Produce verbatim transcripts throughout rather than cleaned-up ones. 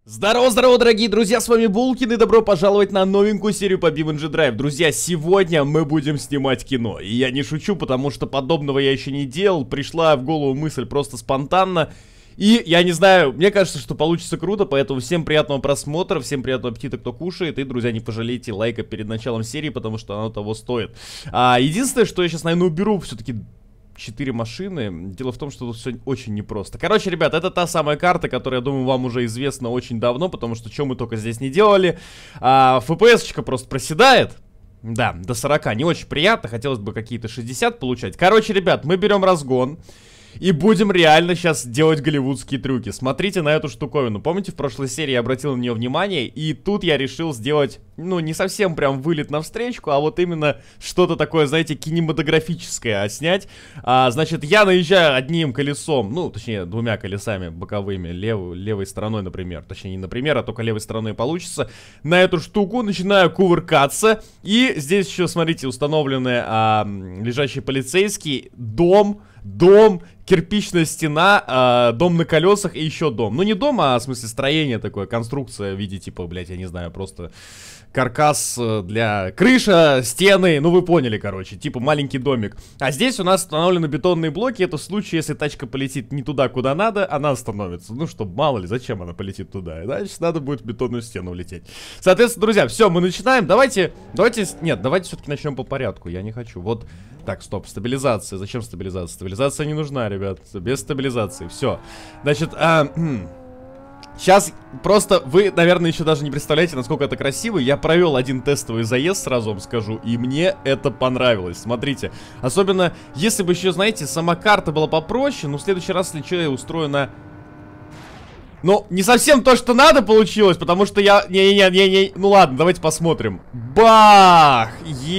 Здорово-здорово, дорогие друзья, с вами Булкин, и добро пожаловать на новенькую серию по би эм джи Drive. Друзья, сегодня мы будем снимать кино, и я не шучу, потому что подобного я еще не делал, пришла в голову мысль просто спонтанно. И я не знаю, мне кажется, что получится круто, поэтому всем приятного просмотра, всем приятного аппетита, кто кушает. И, друзья, не пожалейте лайка перед началом серии, потому что оно того стоит. а, Единственное, что я сейчас, наверное, уберу все-таки четыре машины. Дело в том, что тут все очень непросто. Короче, ребят, это та самая карта, которая, я думаю, вам уже известна очень давно, потому что что мы только здесь не делали. а, эф пи эс-очка просто проседает. Да, до сорока, не очень приятно, хотелось бы какие-то шестьдесят получать. Короче, ребят, мы берем разгон и будем реально сейчас делать голливудские трюки. Смотрите на эту штуковину. Помните, в прошлой серии я обратил на нее внимание, и тут я решил сделать, ну, не совсем прям вылет навстречку, а вот именно что-то такое, знаете, кинематографическое а, снять. А, значит, я наезжаю одним колесом, ну, точнее, двумя колесами боковыми, лев, левой стороной, например. Точнее, не например, а только левой стороной получится. На эту штуку начинаю кувыркаться. И здесь еще, смотрите, установлены а, лежащий полицейский, дом, дом, кирпичная стена, э, дом на колесах и еще дом. Ну, не дом, а в смысле строение такое, конструкция в виде типа, блять, я не знаю, просто каркас для крыша, стены, ну вы поняли, короче, типа маленький домик. А здесь у нас установлены бетонные блоки, это в случае, если тачка полетит не туда, куда надо, она остановится. Ну, чтобы мало ли, зачем она полетит туда, значит, надо будет в бетонную стену улететь. Соответственно, друзья, все, мы начинаем, давайте, давайте, нет, давайте все-таки начнем по порядку, я не хочу, вот, так, стоп, стабилизация, зачем стабилизация? Стабилизация не нужна, ребят, без стабилизации, все. Значит, а... сейчас просто вы, наверное, еще даже не представляете, насколько это красиво. Я провел один тестовый заезд, сразу вам скажу, и мне это понравилось. Смотрите, особенно если бы еще, знаете, сама карта была попроще, но в следующий раз, если что, я устрою на... Ну, не совсем то, что надо получилось, потому что я... Не-не-не, ну ладно, давайте посмотрим. Бах!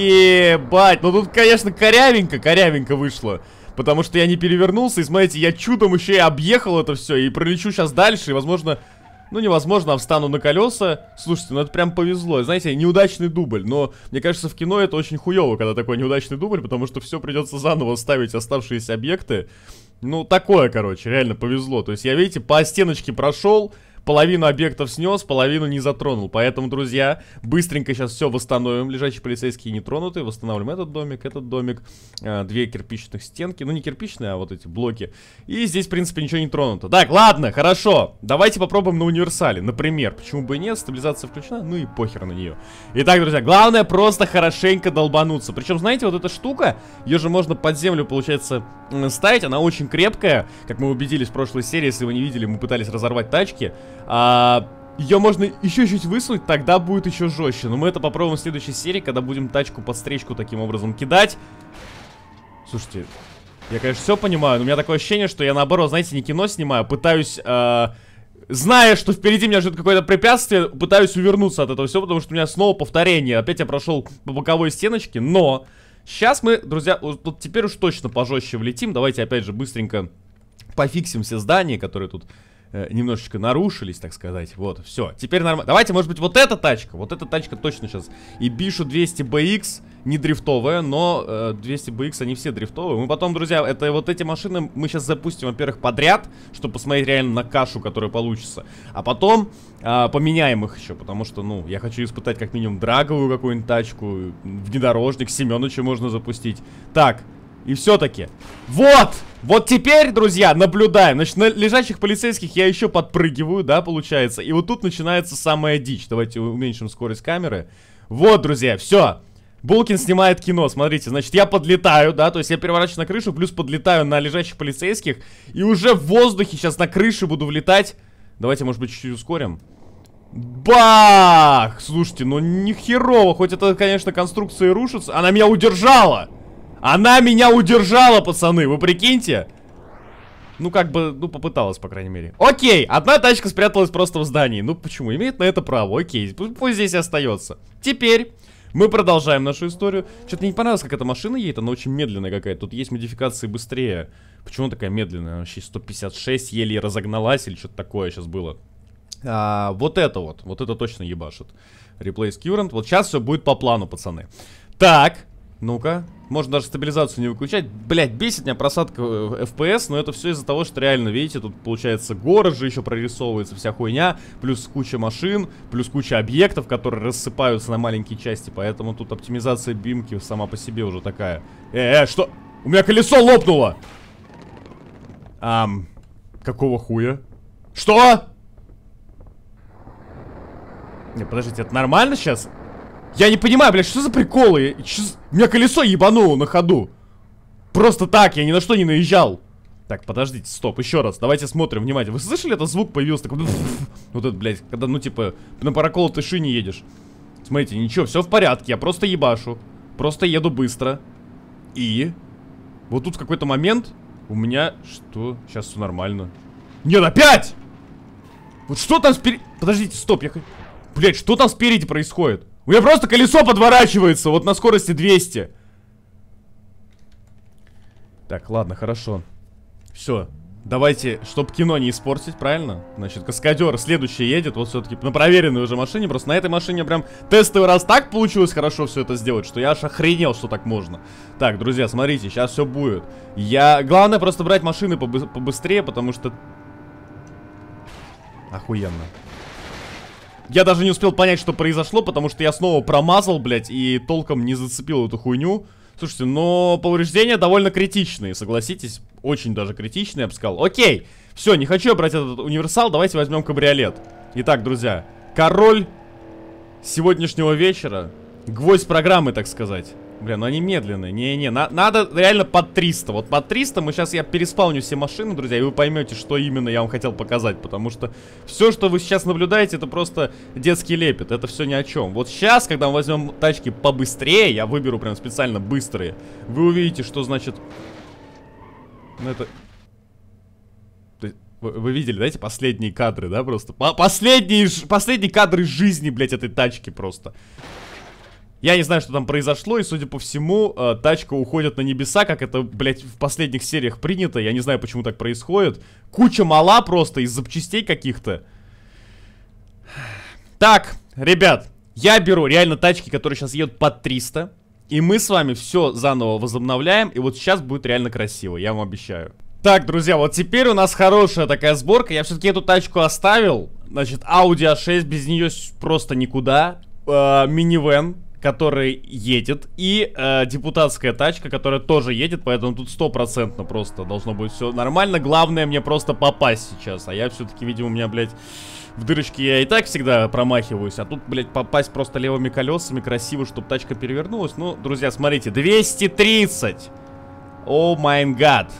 Ебать! Ну тут, конечно, корявенько, корявенько вышло. Потому что я не перевернулся, и смотрите, я чудом еще и объехал это все, и пролечу сейчас дальше, и возможно... Ну, невозможно, а встану на колеса. Слушайте, ну это прям повезло. Знаете, неудачный дубль. Но мне кажется, в кино это очень хуево, когда такой неудачный дубль, потому что все придется заново ставить оставшиеся объекты. Ну, такое, короче, реально повезло. То есть я, видите, по стеночке прошел, половину объектов снес, половину не затронул. Поэтому, друзья, быстренько сейчас все восстановим. Лежачие полицейские не тронуты. Восстанавливаем этот домик, этот домик. а, Две кирпичных стенки. Ну, не кирпичные, а вот эти блоки. И здесь, в принципе, ничего не тронуто. Так, ладно, хорошо. Давайте попробуем на универсале. Например, почему бы и нет, стабилизация включена, ну и похер на нее. Итак, друзья, главное просто хорошенько долбануться. Причем, знаете, вот эта штука, ее же можно под землю, получается, ставить. Она очень крепкая, как мы убедились в прошлой серии. Если вы не видели, мы пытались разорвать тачки. А, ее можно еще чуть высунуть, тогда будет еще жестче. Но мы это попробуем в следующей серии, когда будем тачку под встречку таким образом кидать. Слушайте, я, конечно, все понимаю, но у меня такое ощущение, что я, наоборот, знаете, не кино снимаю, пытаюсь, а, зная, что впереди меня ждет какое-то препятствие, пытаюсь увернуться от этого всего, потому что у меня снова повторение. Опять я прошел по боковой стеночке, но сейчас мы, друзья, вот теперь уж точно пожестче влетим. Давайте опять же быстренько пофиксим все здания, которые тут немножечко нарушились, так сказать. Вот, все, теперь нормально. Давайте, может быть, вот эта тачка. Вот эта тачка точно сейчас. И Бишу двести бэ икс не дрифтовая, но э, двести бэ икс они все дрифтовые. Мы потом, друзья, это вот эти машины мы сейчас запустим, во-первых, подряд, чтобы посмотреть реально на кашу, которая получится. А потом э, поменяем их еще, потому что, ну, я хочу испытать как минимум драговую какую-нибудь тачку, внедорожник, Семёныча можно запустить. Так. И все-таки, вот, вот теперь, друзья, наблюдаем. Значит, на лежачих полицейских я еще подпрыгиваю, да, получается. И вот тут начинается самая дичь. Давайте уменьшим скорость камеры. Вот, друзья, все. Булкин снимает кино, смотрите, значит, я подлетаю, да, то есть я переворачиваюсь на крышу, плюс подлетаю на лежачих полицейских. И уже в воздухе сейчас на крыше буду влетать. Давайте, может быть, чуть-чуть ускорим. Бах! Слушайте, ну не херово, хоть это, конечно, конструкция и рушится. Она меня удержала! Она меня удержала, пацаны, вы прикиньте? Ну, как бы, ну, попыталась, по крайней мере. Окей, одна тачка спряталась просто в здании. Ну, почему? Имеет на это право, окей, пусть, пусть здесь и остается. Теперь мы продолжаем нашу историю. Что-то мне не понравилось, как эта машина едет, она очень медленная какая-то. Тут есть модификации быстрее. Почему она такая медленная? Она вообще сто пятьдесят шесть еле разогналась или что-то такое сейчас было. А, вот это вот, вот это точно ебашит. Replace current. Вот сейчас все будет по плану, пацаны. Так. Ну-ка. Можно даже стабилизацию не выключать. Блять, бесит меня просадка эф пи эс, но это все из-за того, что реально, видите, тут получается город же еще прорисовывается, вся хуйня, плюс куча машин, плюс куча объектов, которые рассыпаются на маленькие части, поэтому тут оптимизация бимки сама по себе уже такая. Э, э, что? У меня колесо лопнуло! Ам, какого хуя? Что? Не, подождите, это нормально сейчас? Я не понимаю, блядь, что за приколы? Что за... У меня колесо ебануло на ходу. Просто так, я ни на что не наезжал. Так, подождите, стоп, еще раз. Давайте смотрим внимательно. Вы слышали, этот звук появился такой... Вот этот, блядь, когда, ну, типа, на проколотой шине едешь. Смотрите, ничего, все в порядке, я просто ебашу. Просто еду быстро. И... Вот тут в какой-то момент у меня... Что? Сейчас все нормально. Нет, опять! Вот что там спереди... Подождите, стоп, я... Блядь, что там спереди происходит? У меня просто колесо подворачивается, вот на скорости двести. Так, ладно, хорошо. Все, давайте, чтобы кино не испортить, правильно? Значит, каскадер следующий едет, вот все-таки на проверенной уже машине. Просто на этой машине прям тестовый раз так получилось хорошо все это сделать, что я аж охренел, что так можно. Так, друзья, смотрите, сейчас все будет. Я... Главное просто брать машины побы... побыстрее, потому что... Охуенно. Я даже не успел понять, что произошло, потому что я снова промазал, блядь, и толком не зацепил эту хуйню. Слушайте, но повреждения довольно критичные, согласитесь? Очень даже критичные, я бы сказал. Окей, все, не хочу я брать этот универсал, давайте возьмем кабриолет. Итак, друзья, король сегодняшнего вечера, гвоздь программы, так сказать. Бля, ну они медленные, не-не, на надо реально под триста. Вот под триста мы сейчас, я переспавню все машины, друзья, и вы поймете, что именно я вам хотел показать. Потому что все, что вы сейчас наблюдаете, это просто детский лепет, это все ни о чем. Вот сейчас, когда мы возьмем тачки побыстрее, я выберу прям специально быстрые, вы увидите, что значит... Ну это... Вы, вы видели, да, эти последние кадры, да, просто? По последние, последние кадры жизни, блядь, этой тачки просто. Я не знаю, что там произошло, и, судя по всему, э, тачка уходит на небеса, как это, блядь, в последних сериях принято. Я не знаю, почему так происходит. Куча мала просто из запчастей каких-то. Так, ребят, я беру реально тачки, которые сейчас едут под триста. И мы с вами все заново возобновляем, и вот сейчас будет реально красиво, я вам обещаю. Так, друзья, вот теперь у нас хорошая такая сборка. Я все-таки эту тачку оставил. Значит, Audi а шесть, без нее просто никуда. Э, минивэн, который едет, и э, депутатская тачка, которая тоже едет, поэтому тут стопроцентно просто должно быть все нормально. Главное мне просто попасть сейчас, а я все-таки, видимо, у меня, блядь, в дырочке я и так всегда промахиваюсь, а тут, блядь, попасть просто левыми колесами красиво, чтобы тачка перевернулась. Ну, друзья, смотрите, двести тридцать! О май гад!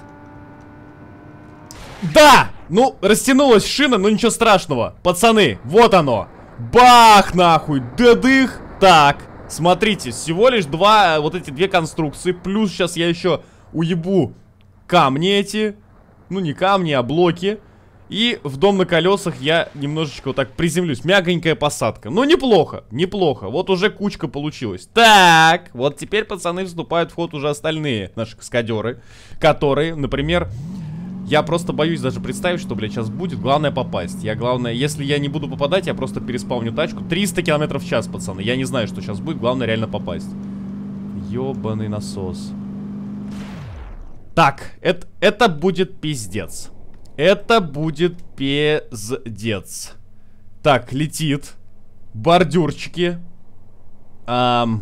Да! Ну, растянулась шина, но ничего страшного. Пацаны, вот оно! Бах, нахуй! Дедых! Так. Смотрите, всего лишь два, вот эти две конструкции. Плюс сейчас я еще уебу камни эти. Ну, не камни, а блоки. И в дом на колесах я немножечко вот так приземлюсь. Мягонькая посадка. Ну, неплохо, неплохо. Вот уже кучка получилась. Так, вот теперь, пацаны, вступают в ход уже остальные наши каскадеры. Которые, например... Я просто боюсь даже представить, что, блядь, сейчас будет. Главное попасть. Я, главное, если я не буду попадать, я просто переспавню тачку. триста километров в час, пацаны. Я не знаю, что сейчас будет. Главное реально попасть. Ёбаный насос. Так, это, это будет пиздец. Это будет пиздец. Так, летит. Бордюрчики. Ам...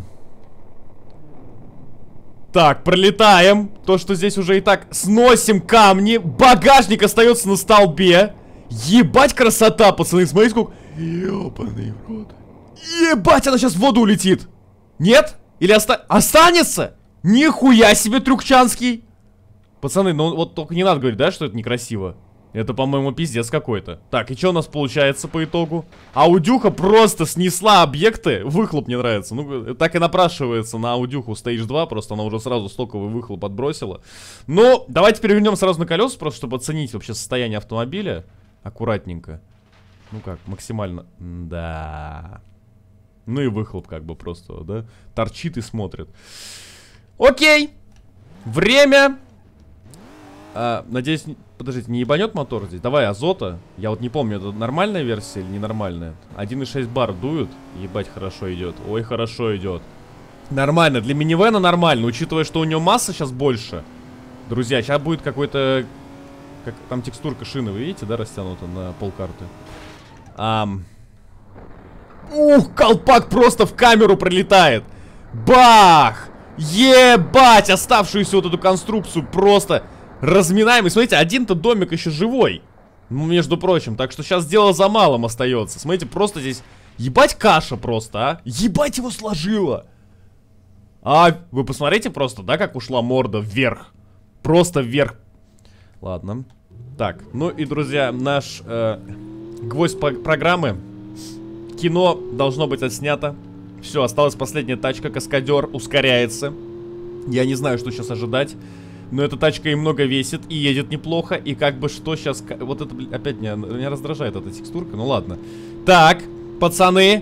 Так, пролетаем. То, что здесь уже и так. Сносим камни. Багажник остается на столбе. Ебать красота, пацаны. Смотрите, сколько... Ебаный в рот. Ебать, она сейчас в воду улетит. Нет? Или оста... останется? Нихуя себе трюкчанский. Пацаны, ну вот только не надо говорить, да, что это некрасиво. Это, по-моему, пиздец какой-то. Так, и что у нас получается по итогу? Аудюха просто снесла объекты. Выхлоп мне нравится. Ну, так и напрашивается на аудюху Stage два. Просто она уже сразу стоковый выхлоп отбросила. Но давайте перевернем сразу на колеса, просто чтобы оценить вообще состояние автомобиля. Аккуратненько. Ну как, максимально. Да. Ну и выхлоп как бы просто, да? Торчит и смотрит. Окей. Время. А, надеюсь... Подождите, не ебанет мотор здесь? Давай азота. Я вот не помню, это нормальная версия или ненормальная? один и шесть бар дуют. Ебать, хорошо идет. Ой, хорошо идет. Нормально, для минивэна нормально, учитывая, что у него масса сейчас больше. Друзья, сейчас будет какой-то... Как, там текстурка шины, вы видите, да, растянута на полкарты? Ам... Ух, колпак просто в камеру пролетает. Бах! Ебать! Оставшуюся вот эту конструкцию просто разминаем. И смотрите, один-то домик еще живой. Ну, между прочим. Так что сейчас дело за малым остается. Смотрите, просто здесь... Ебать каша просто, а? Ебать его сложило. А, вы посмотрите просто, да, как ушла морда вверх. Просто вверх. Ладно. Так, ну и, друзья, наш э, гвоздь по программы. Кино должно быть отснято. Все, осталась последняя тачка, каскадер, ускоряется. Я не знаю, что сейчас ожидать. Но эта тачка и много весит, и едет неплохо. И как бы что сейчас... Вот это, блин, опять меня, меня раздражает эта текстурка, ну ладно. Так, пацаны.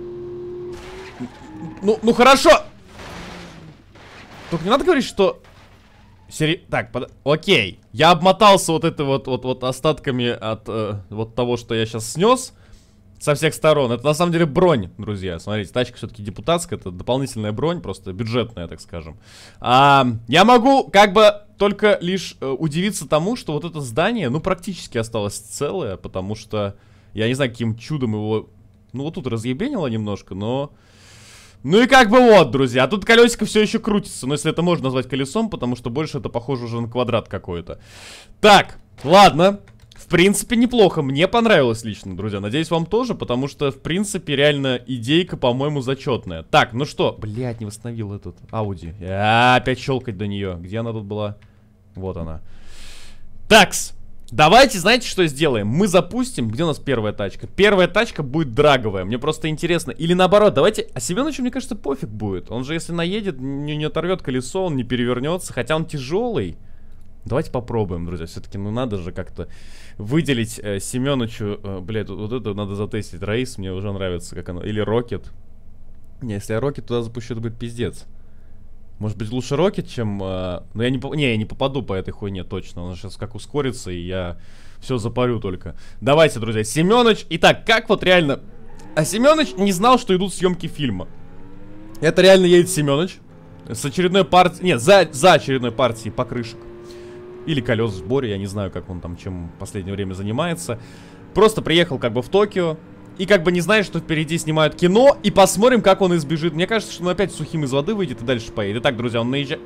Ну, ну хорошо. Только не надо говорить, что... Сери... Так, под... окей. Я обмотался вот это вот, вот, вот остатками от э, вот того, что я сейчас снес. Со всех сторон. Это на самом деле бронь, друзья. Смотрите, тачка все-таки депутатская. Это дополнительная бронь, просто бюджетная, так скажем. а, Я могу как бы только лишь э, удивиться тому, что вот это здание, ну, практически осталось целое. Потому что, я не знаю, каким чудом его... Ну, вот тут разъебенило немножко, но... Ну и как бы вот, друзья. А тут колесико все еще крутится. Но если это можно назвать колесом, потому что больше это похоже уже на квадрат какой-то. Так, ладно. В принципе, неплохо. Мне понравилось лично, друзья. Надеюсь, вам тоже, потому что, в принципе, реально идейка, по-моему, зачетная. Так, ну что? Блядь, не восстановил этот Ауди. А, опять щелкать до нее. Где она тут была? Вот она. Такс. Давайте, знаете, что сделаем? Мы запустим. Где у нас первая тачка? Первая тачка будет драговая. Мне просто интересно. Или наоборот, давайте... А Семеновичу, мне кажется, пофиг будет. Он же, если наедет, не, не оторвет колесо, он не перевернется. Хотя он тяжелый. Давайте попробуем, друзья. Все-таки, ну надо же как-то выделить э, Семеновичу. Э, блядь, вот, вот это надо затестить. Раис мне уже нравится, как оно. Или Рокет. Не, если я Рокет туда запущу, это будет пиздец. Может быть, лучше Рокет, чем... Э, ну я не, по... не, я не попаду по этой хуйне точно. Он сейчас как ускорится, и я все запарю только. Давайте, друзья, Семенович. Итак, как вот реально... А Семенович не знал, что идут съемки фильма. Это реально едет Семенович. С очередной партией... Нет, за, за очередной партией покрышек. Или колес в сборе, я не знаю, как он там, чем в последнее время занимается. Просто приехал как бы в Токио. И как бы не знает, что впереди снимают кино. И посмотрим, как он избежит. Мне кажется, что он опять сухим из воды выйдет и дальше поедет. Итак, друзья, он наезжает.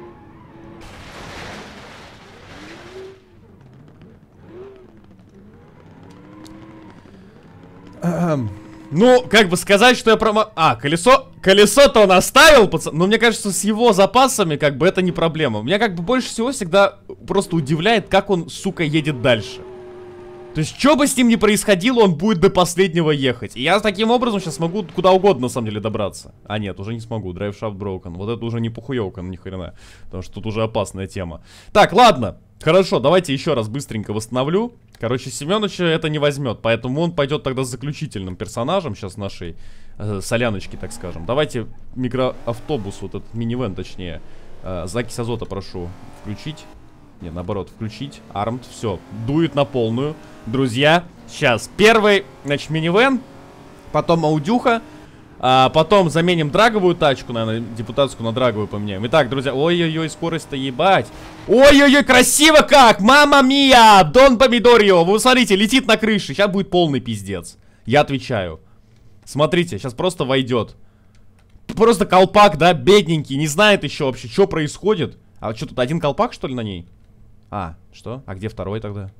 Ну, как бы сказать, что я промо... А, колесо... Колесо-то он оставил, пацан. Но мне кажется, с его запасами, как бы, это не проблема. Меня, как бы, больше всего всегда просто удивляет, как он, сука, едет дальше. То есть, что бы с ним ни происходило, он будет до последнего ехать. И я таким образом сейчас могу куда угодно, на самом деле, добраться. А нет, уже не смогу. Drive shaft broken. Вот это уже не похуёвка, ни хрена. Потому что тут уже опасная тема. Так, ладно. Хорошо, давайте еще раз быстренько восстановлю. Короче, Семеновича это не возьмет. Поэтому он пойдет тогда с заключительным персонажем сейчас нашей э, соляночки, так скажем. Давайте микроавтобус, вот этот минивэн, точнее. Э, закись азота прошу включить. Не, наоборот, включить. Армд, все, дует на полную. Друзья, сейчас первый, значит, минивэн. Потом аудюха. А потом заменим драговую тачку, наверное, депутатскую на драговую поменяем. Итак, друзья, ой-ой-ой, скорость-то ебать. Ой-ой-ой, красиво как! Мама мия! Дон Помидорио! Вы смотрите, летит на крыше. Сейчас будет полный пиздец. Я отвечаю. Смотрите, сейчас просто войдет. Просто колпак, да, бедненький. Не знает еще вообще, что происходит. А что тут, один колпак, что ли, на ней? А, что? А где второй тогда?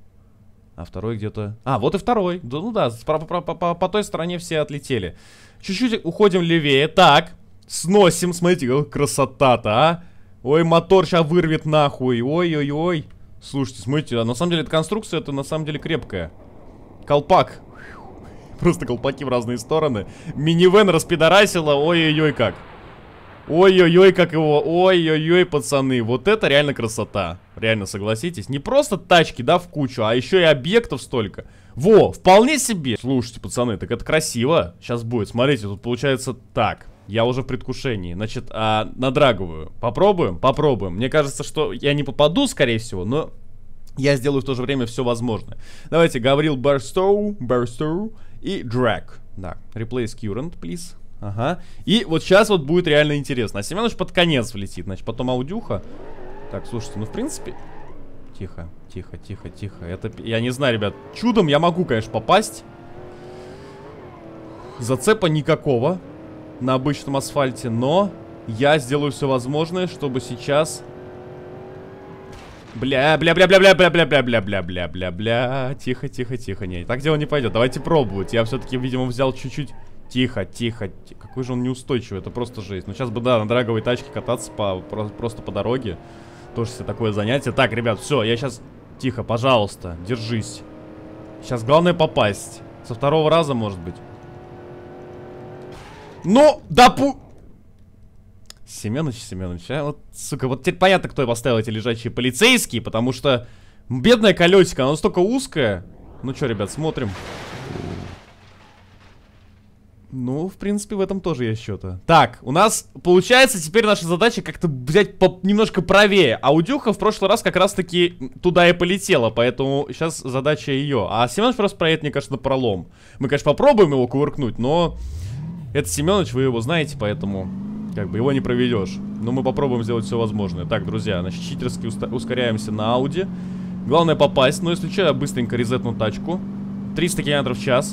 А второй где-то... А, вот и второй. Да, ну да, по, по, по, по той стороне все отлетели. Чуть-чуть уходим левее. Так, сносим. Смотрите, какая красота-то, а. Ой, мотор сейчас вырвет нахуй. Ой-ой-ой. Слушайте, смотрите, а на самом деле эта конструкция, это на самом деле крепкая. Колпак. Просто колпаки в разные стороны. Минивэн распидорасило. Ой-ой-ой, как. Ой-ой-ой, как его. Ой-ой-ой, пацаны. Вот это реально красота. Реально, согласитесь. Не просто тачки, да, в кучу, а еще и объектов столько. Во, вполне себе. Слушайте, пацаны, так это красиво. Сейчас будет, смотрите, тут получается так. Я уже в предвкушении. Значит, а, на драговую. Попробуем? Попробуем. Мне кажется, что я не попаду, скорее всего, но я сделаю в то же время все возможное. Давайте, Гаврил Барстоу, Барстоу и Drag. Да, replace current, please. Ага. И вот сейчас вот будет реально интересно. А Семенович под конец влетит. Значит, потом аудюха. Так, слушайте, ну в принципе... Тихо, тихо, тихо, тихо. Это, я не знаю, ребят. Чудом я могу, конечно, попасть. Зацепа никакого на обычном асфальте. Но я сделаю все возможное, чтобы сейчас... Бля, бля, бля, бля, бля, бля, бля, бля, бля, бля, бля, бля, бля. Тихо, тихо, тихо. Не, так дело не пойдет. Давайте пробовать. Я все-таки, видимо, взял чуть-чуть... Тихо, тихо, тихо. Какой же он неустойчивый, это просто жесть. Ну сейчас бы, да, на драговой тачке кататься по, просто по дороге. Тоже себе такое занятие. Так, ребят, все, я сейчас... Тихо, пожалуйста, держись. Сейчас главное попасть. Со второго раза, может быть. Ну, да пу... Семенович, Семенович, а вот, сука, вот теперь понятно, кто поставил эти лежачие полицейские, потому что бедное колесико, оно настолько узкое. Ну что, ребят, смотрим. Ну, в принципе, в этом тоже есть что-то. Так, у нас, получается, теперь наша задача как-то взять по немножко правее. Аудюха в прошлый раз как раз-таки туда и полетела, поэтому сейчас задача ее. А Семенович просто проедет, мне кажется, на пролом. Мы, конечно, попробуем его кувыркнуть, но... Это Семенович, вы его знаете, поэтому... Как бы его не проведешь. Но мы попробуем сделать все возможное. Так, друзья, значит, читерски ускоряемся на Ауди. Главное попасть. Но если что, я быстренько резетну тачку. триста километров в час.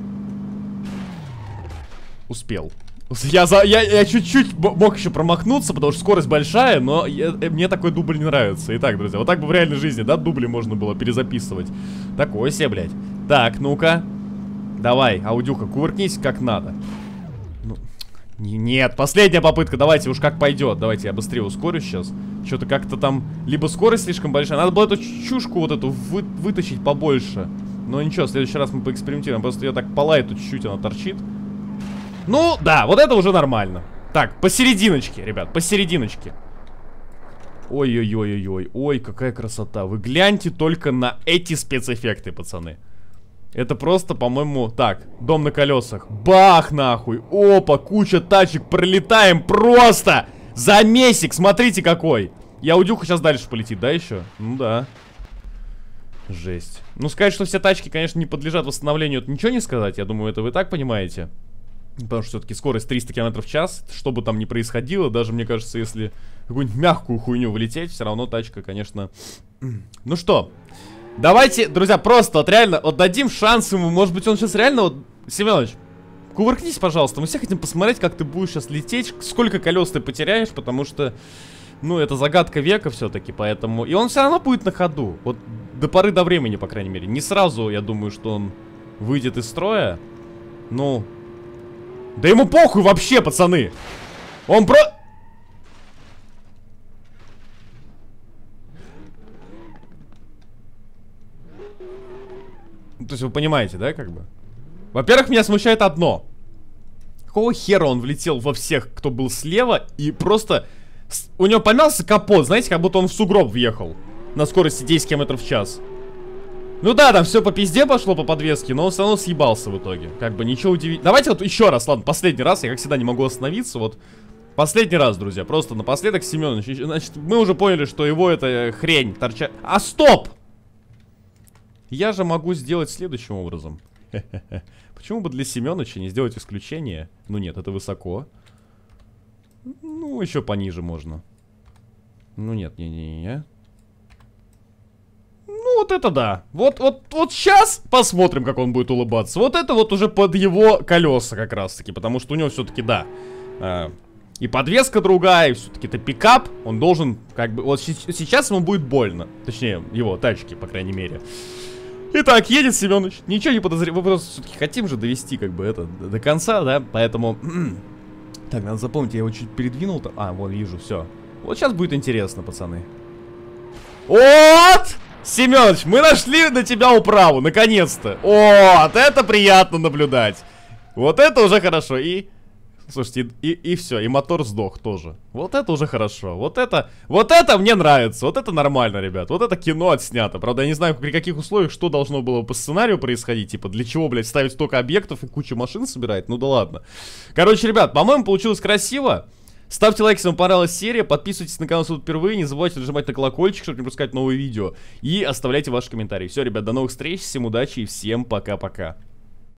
Успел. Я за, я, я чуть-чуть мог еще промахнуться, потому что скорость большая, но я, мне такой дубль не нравится. Итак, друзья, вот так бы в реальной жизни, да, дубли можно было перезаписывать. Такой себе, блядь. Так, ну-ка. Давай, аудюха, кувыркнись как надо. Ну, нет, последняя попытка, давайте уж как пойдет. Давайте я быстрее ускорю сейчас. Что-то как-то там, либо скорость слишком большая. Надо было эту чушку вот эту вы, вытащить побольше. Но ничего, в следующий раз мы поэкспериментируем. Просто ее так по лайту чуть-чуть она торчит. Ну, да, вот это уже нормально. Так, посерединочке, ребят, посерединочке. Ой-ой-ой-ой-ой. Ой, какая красота. Вы гляньте только на эти спецэффекты, пацаны. Это просто, по-моему... Так, дом на колесах. Бах, нахуй. Опа, куча тачек. Пролетаем просто. Замесик, смотрите какой. Я аудюха сейчас дальше полетит, да, еще? Ну да. Жесть. Ну, сказать, что все тачки, конечно, не подлежат восстановлению, это ничего не сказать. Я думаю, это вы так понимаете. Потому что все-таки скорость триста километров в час. Что бы там ни происходило, даже, мне кажется, если какую-нибудь мягкую хуйню влететь, все равно тачка, конечно... Ну что, давайте, друзья, просто вот реально вот дадим шанс ему. Может быть, он сейчас реально... Вот, Семенович, кувыркнись, пожалуйста. Мы все хотим посмотреть, как ты будешь сейчас лететь, сколько колес ты потеряешь, потому что... Ну, это загадка века все-таки, поэтому... И он все равно будет на ходу. Вот до поры до времени, по крайней мере. Не сразу, я думаю, что он выйдет из строя. Ну... Да ему похуй вообще, пацаны. Он про... То есть вы понимаете, да, как бы? Во-первых, меня смущает одно. Какого хера он влетел во всех, кто был слева, и просто... У него помялся капот, знаете, как будто он в сугроб въехал. На скорости десять километров в час. Ну да, там все по пизде пошло по подвеске, но он все равно съебался в итоге. Как бы ничего удивительного. Давайте вот еще раз, ладно, последний раз, я как всегда не могу остановиться, вот. Последний раз, друзья, просто напоследок Семенович. Значит, мы уже поняли, что его эта хрень торчает. А стоп! Я же могу сделать следующим образом. Почему бы для Семеновича не сделать исключение? Ну нет, это высоко. Ну, еще пониже можно. Ну нет, не-не-не. Ну, вот это да. Вот, вот, вот сейчас посмотрим, как он будет улыбаться. Вот это вот уже под его колеса как раз-таки. Потому что у него все-таки, да, э, и подвеска другая, и все-таки это пикап. Он должен, как бы, вот сейчас ему будет больно. Точнее, его тачки, по крайней мере. Итак, едет Семенович. Ничего не подозреваем. Мы просто все-таки хотим же довести, как бы, это до, до конца, да. Поэтому... Так, надо запомнить, я его чуть передвинул. А, вот вижу, все. Вот сейчас будет интересно, пацаны. Вот! Семенович, мы нашли на тебя управу, наконец-то. Вот, это приятно наблюдать. Вот это уже хорошо. И, слушайте, и, и все, и мотор сдох тоже. Вот это уже хорошо. Вот это, вот это мне нравится. Вот это нормально, ребят. Вот это кино отснято. Правда, я не знаю, при каких условиях, что должно было по сценарию происходить. Типа, для чего, блядь, ставить столько объектов и кучу машин собирать. Ну да ладно. Короче, ребят, по-моему, получилось красиво. Ставьте лайк, если вам понравилась серия, подписывайтесь на канал, если вы тут впервые, не забывайте нажимать на колокольчик, чтобы не пропускать новые видео, и оставляйте ваши комментарии. Все, ребят, до новых встреч, всем удачи и всем пока-пока.